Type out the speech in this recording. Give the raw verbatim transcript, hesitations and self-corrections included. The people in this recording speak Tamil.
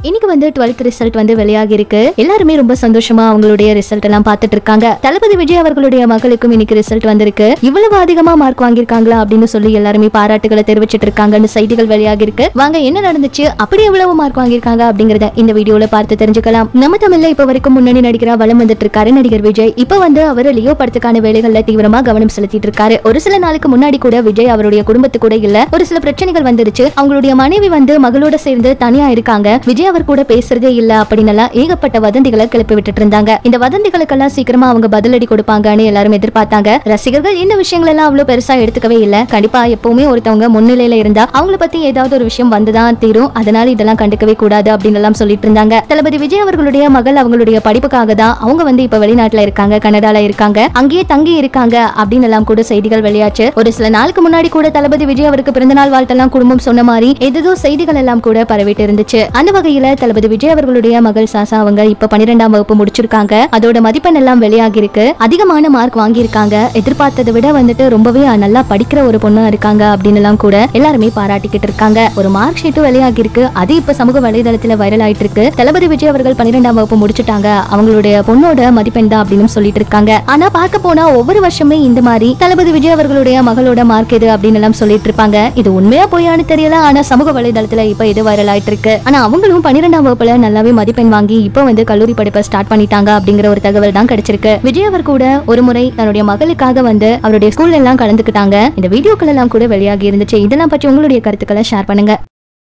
இன்னைக்கு வந்து டுவெல்த் ரிசல்ட் வந்து வெளியாகி இருக்கு. எல்லாருமே ரொம்ப சந்தோஷமா அவங்களுடைய ரிசல்ட் எல்லாம் பார்த்துட்டு இருக்காங்க. தளபதி விஜய் அவர்களுடைய மகளுக்கும் இன்னைக்கு ரிசல்ட் வந்திருக்கு. இவ்வளவு அதிகமா மார்க் வாங்கியிருக்காங்களா அப்படின்னு சொல்லி எல்லாருமே பாராட்டுகளை தெரிவிச்சிட்டு இருக்காங்கன்னு செய்திகள் வெளியாகி இருக்கு. வாங்க என்ன நடந்துச்சு, அப்படி எவ்வளவு மார்க் வாங்கியிருக்காங்க அப்படிங்கறத இந்த வீடியோல பார்த்து தெரிஞ்சுக்கலாம். நம்ம தமிழ்ல இப்ப வரைக்கும் முன்னணி நடிகரா வலம் வந்துட்டு இருக்காரு நடிகர் விஜய். இப்ப வந்து அவர் லியோ படத்துக்கான வேலைகள்ல தீவிரமா கவனம் செலுத்திட்டு இருக்காரு. ஒரு சில நாளுக்கு முன்னாடி கூட விஜய் அவருடைய குடும்பத்து கூட இல்ல, ஒரு சில பிரச்சனைகள் வந்துருச்சு. அவங்களுடைய மனைவி வந்து மகளோட சேர்ந்து தனியா இருக்காங்க. விஜய் அவர் கூட பேசுறதே இல்ல அப்படின்னு ஏகப்பட்ட வதந்திகளை கிளப்பி விட்டுட்டு இருந்தாங்க. இந்த வதந்திகளுக்கெல்லாம் சீக்கிரமா அவங்க பதிலடி கொடுப்பாங்கன்னு எல்லாரும் எதிர்பார்த்தாங்க. ரசிகர்கள் இந்த விஷயங்கள் எல்லாம் அவ்வளவு பெருசா எடுத்துக்கவே இல்ல. கண்டிப்பா எப்பவுமே ஒருத்தவங்க முன்னிலையில இருந்தா அவங்கள பத்தி ஏதாவது ஒரு விஷயம் வந்துதான் தீரும், அதனால இதெல்லாம் கண்டுக்கவே கூடாது அப்படின்னு எல்லாம் சொல்லிட்டு இருந்தாங்க. தளபதி விஜய் அவர்களுடைய மகள் அவங்களுடைய படிப்புக்காக தான் அவங்க வந்து இப்ப வெளிநாட்டுல இருக்காங்க, கனடால இருக்காங்க, அங்கேயே தங்கி இருக்காங்க அப்படின்னு எல்லாம் கூட செய்திகள் வெளியாச்சு. ஒரு சில நாளுக்கு முன்னாடி கூட தளபதி விஜய் அவருக்கு பிறந்தநாள் வாழ்த்தெல்லாம் குடும்பம் சொன்ன மாதிரி ஏதோ செய்திகள் எல்லாம் கூட பரவிட்டு இருந்துச்சு. அந்த வகையில தளபதி விஜய் அவர்களுடைய மகள் சாசா அவங்க இப்ப பன்னிரெண்டாம் வகுப்பு முடிச்சிருக்காங்க. அதோட மதிப்பெண் எல்லாம் வெளியாகி இருக்கு. அதிகமான மார்க் வாங்கியிருக்காங்க. எதிர்பார்த்ததை விட வந்துட்டு ரொம்பவே நல்லா படிக்கிற ஒரு பொண்ணா இருக்காங்க அப்படின்னு எல்லாம் கூட எல்லாருமே பாராட்டிக்கிட்டு இருக்காங்க. ஒரு மார்க் ஷீட்டும் வெளியாகி இருக்கு. அது இப்ப சமூக வலைதளத்துல வைரல் ஆயிட்டு இருக்கு. தளபதி விஜய் அவர்கள் பன்னிரெண்டாம் வகுப்பு முடிச்சுட்டாங்க, அவங்களுடைய பொண்ணோட மதிப்பெண் தான் அப்படின்னு சொல்லிட்டு இருக்காங்க. ஆனா பார்க்க போனா ஒவ்வொரு வருஷமே இந்த மாதிரி தளபதி விஜய் அவர்களுடைய மகளோட மார்க் எது அப்படின்னு எல்லாம் சொல்லிட்டு இருப்பாங்க. இது உண்மையா போயான்னு தெரியல, ஆனா சமூக வலைதளத்துல இப்ப இது வைரல் ஆயிட்டு இருக்கு. ஆனா அவங்களும் பன்னிரெண்டாம் வகுப்புல நல்லாவே மதிப்பெண் வாங்கி இப்ப வந்து கல்லூரி படிப்பை ஸ்டார்ட் பண்ணிட்டாங்க அப்படிங்கிற ஒரு தகவல் தான் கிடைச்சிருக்கு. விஜய் அவர் கூட ஒரு முறை தன்னுடைய மகளுக்காக வந்து அவருடைய ஸ்கூல்ல எல்லாம் கலந்துக்கிட்டாங்க. இந்த வீடியோக்கள் எல்லாம் கூட வெளியாகி இருந்துச்சு. இதெல்லாம் பற்றி உங்களுடைய கருத்துக்களை ஷேர் பண்ணுங்க.